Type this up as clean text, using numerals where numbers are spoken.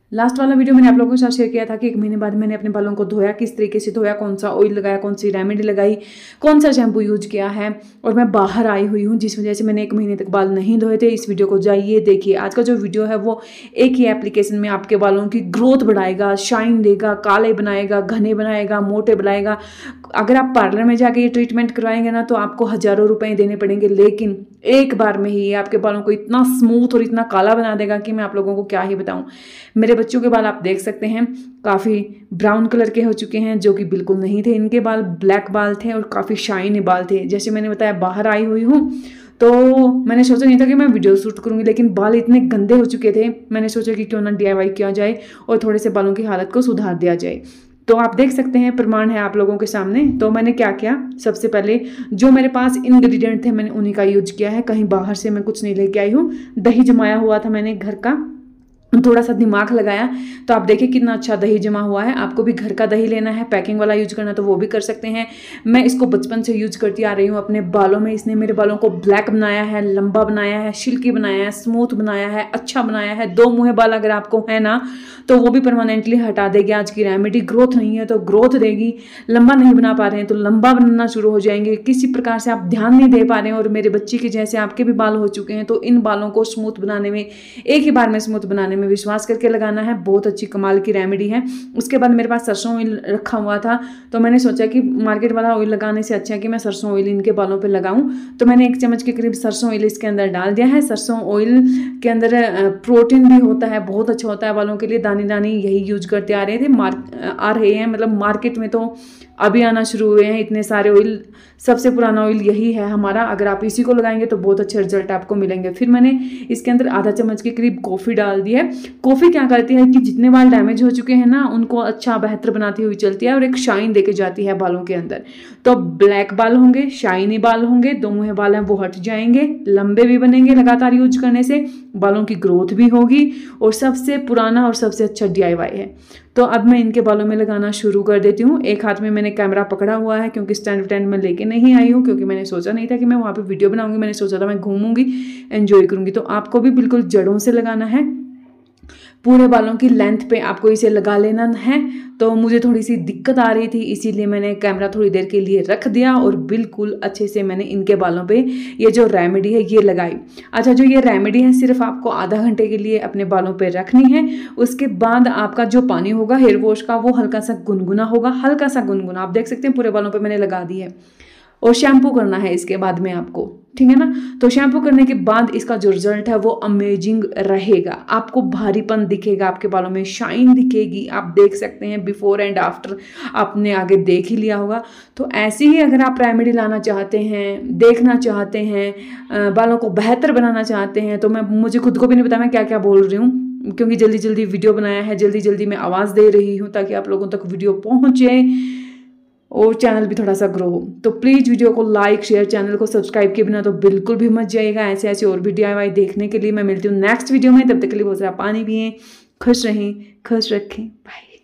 Last वाला video मैंने आप लोगों के साथ शेयर किया था कि 1 महीने बाद मैंने अपने बालों को धोया, किस तरीके से धोया, कौन सा ऑयल लगाया, कौन सी रेमेडी लगाई, कौन सा शैम्पू यूज किया है। और मैं बाहर आई हुई हूँ जिस वजह से मैंने 1 महीने तक बाल नहीं धोए थे। इस वीडियो को जाइए देखिए। आज का जो वीडियो है वो एक ही एप्लीकेशन में आपके बालों की ग्रोथ बढ़ाएगा, शाइन देगा, काले बनाएगा, घने बनाएगा, मोटे बनाएगा। अगर आप पार्लर में जाके ये ट्रीटमेंट करवाएंगे ना तो आपको हज़ारों रुपए देने पड़ेंगे, लेकिन एक बार में ही आपके बालों को इतना स्मूथ और इतना काला बना देगा कि मैं आप लोगों को क्या ही बताऊं। मेरे बच्चों के बाल आप देख सकते हैं काफ़ी ब्राउन कलर के हो चुके हैं, जो कि बिल्कुल नहीं थे। इनके बाल ब्लैक बाल थे और काफ़ी शाइनी बाल थे। जैसे मैंने बताया बाहर आई हुई हूँ तो मैंने सोचा नहीं था कि मैं वीडियो शूट करूंगी, लेकिन बाल इतने गंदे हो चुके थे, मैंने सोचा कि क्यों ना DIY किया जाए और थोड़े से बालों की हालत को सुधार दिया जाए। तो आप देख सकते हैं, प्रमाण है आप लोगों के सामने। तो मैंने क्या किया, सबसे पहले जो मेरे पास इंग्रेडिएंट थे मैंने उन्हीं का यूज किया है। कहीं बाहर से मैं कुछ नहीं लेके आई हूँ। दही जमाया हुआ था मैंने घर का, थोड़ा सा दिमाग लगाया तो आप देखिए कितना अच्छा दही जमा हुआ है। आपको भी घर का दही लेना है, पैकिंग वाला यूज करना तो वो भी कर सकते हैं। मैं इसको बचपन से यूज करती आ रही हूँ अपने बालों में। इसने मेरे बालों को ब्लैक बनाया है, लंबा बनाया है, सिल्की बनाया है, स्मूथ बनाया है, अच्छा बनाया है। 2 मुँहे बाल अगर आपको है ना तो वो भी परमानेंटली हटा देगी। आज की रेमेडी ग्रोथ नहीं है तो ग्रोथ देगी। लंबा नहीं बना पा रहे हैं तो लंबा बनना शुरू हो जाएंगे। किसी प्रकार से आप ध्यान नहीं दे पा रहे हैं और मेरे बच्चे के जैसे आपके भी बाल हो चुके हैं तो इन बालों को स्मूथ बनाने में, एक ही बार में स्मूथ बनाने में विश्वास करके लगाना है। बहुत अच्छी कमाल की रेमेडी है। उसके बाद मेरे पास सरसों ऑयल रखा हुआ था तो मैंने सोचा कि मार्केट वाला ऑयल लगाने से अच्छा है कि मैं सरसों ऑयल इनके बालों पे लगाऊं। तो मैंने 1 चम्मच के करीब सरसों ऑयल इसके अंदर डाल दिया है। सरसों ऑयल के अंदर प्रोटीन भी होता है, बहुत अच्छा होता है बालों के लिए। दानी दानी यही यूज करते आ रहे हैं, मतलब मार्केट में तो अभी आना शुरू हुए हैं इतने सारे ऑयल। सबसे पुराना ऑयल यही है हमारा। अगर आप इसी को लगाएंगे तो बहुत अच्छे रिजल्ट आपको मिलेंगे। फिर मैंने इसके अंदर आधा चम्मच के करीब कॉफ़ी डाल दी है। कॉफ़ी क्या करती है कि जितने बाल डैमेज हो चुके हैं ना उनको अच्छा बेहतर बनाती हुई चलती है और एक शाइन देके जाती है बालों के अंदर। तो ब्लैक बाल होंगे, शाइनी बाल होंगे, 2 मुँहे बाल हैं वो हट जाएंगे, लंबे भी बनेंगे लगातार यूज करने से, बालों की ग्रोथ भी होगी और सबसे पुराना और सबसे अच्छा DIY है। तो अब मैं इनके बालों में लगाना शुरू कर देती हूँ। एक हाथ में मैंने कैमरा पकड़ा हुआ है क्योंकि स्टैंड में लेके नहीं आई हूँ, क्योंकि मैंने सोचा नहीं था कि मैं वहाँ पे वीडियो बनाऊंगी। मैंने सोचा था मैं घूमूंगी, एंजॉय करूंगी। तो आपको भी बिल्कुल जड़ों से लगाना है, पूरे बालों की लेंथ पे आपको इसे लगा लेना है। तो मुझे थोड़ी सी दिक्कत आ रही थी इसीलिए मैंने कैमरा थोड़ी देर के लिए रख दिया और बिल्कुल अच्छे से मैंने इनके बालों पे ये जो रेमेडी है ये लगाई। अच्छा, जो ये रेमेडी है सिर्फ आपको आधा घंटे के लिए अपने बालों पे रखनी है। उसके बाद आपका जो पानी होगा हेयर वॉश का वो हल्का सा गुनगुना होगा, हल्का सा गुनगुना। आप देख सकते हैं पूरे बालों पे मैंने लगा दी है। और शैम्पू करना है इसके बाद में आपको, ठीक है ना। तो शैम्पू करने के बाद इसका जो रिजल्ट है वो अमेजिंग रहेगा। आपको भारीपन दिखेगा, आपके बालों में शाइन दिखेगी। आप देख सकते हैं बिफोर एंड आफ्टर, आपने आगे देख ही लिया होगा। तो ऐसे ही अगर आप रेमेडी लाना चाहते हैं, देखना चाहते हैं, बालों को बेहतर बनाना चाहते हैं, तो मुझे खुद को भी नहीं पता मैं क्या क्या बोल रही हूँ, क्योंकि जल्दी जल्दी वीडियो बनाया है, जल्दी जल्दी मैं आवाज़ दे रही हूँ ताकि आप लोगों तक वीडियो पहुँचे और चैनल भी थोड़ा सा ग्रो हो। तो प्लीज़ वीडियो को लाइक शेयर, चैनल को सब्सक्राइब किए बिना तो बिल्कुल भी मत जाइएगा। ऐसे ऐसे और भी DIY देखने के लिए मैं मिलती हूँ नेक्स्ट वीडियो में। तब तक के लिए बहुत सारा पानी पिएं, खुश रहें, खुश रखें, बाय।